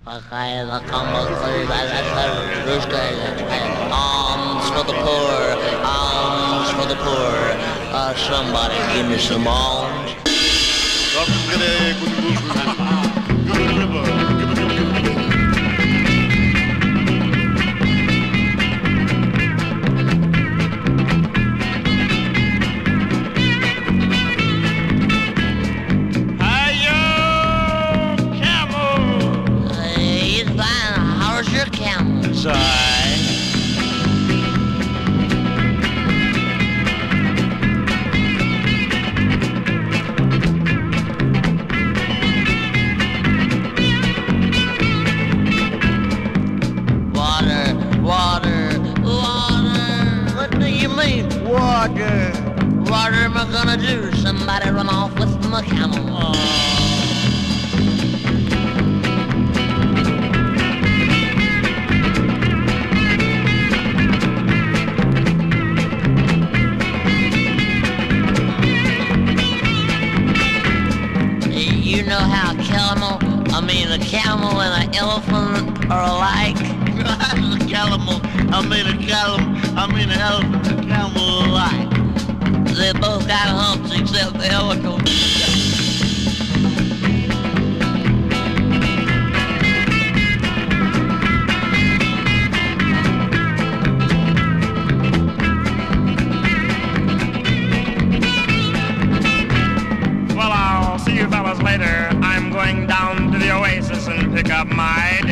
Alms for the poor, alms for the poor. Somebody give me some alms. What am I gonna do? Somebody run off with my camel. You know how a camel and an elephant are alike? An elephant and a camel are alike. They both got humps except the elephant. Well, I'll see you fellas later. I'm going down to the Oasis and pick up my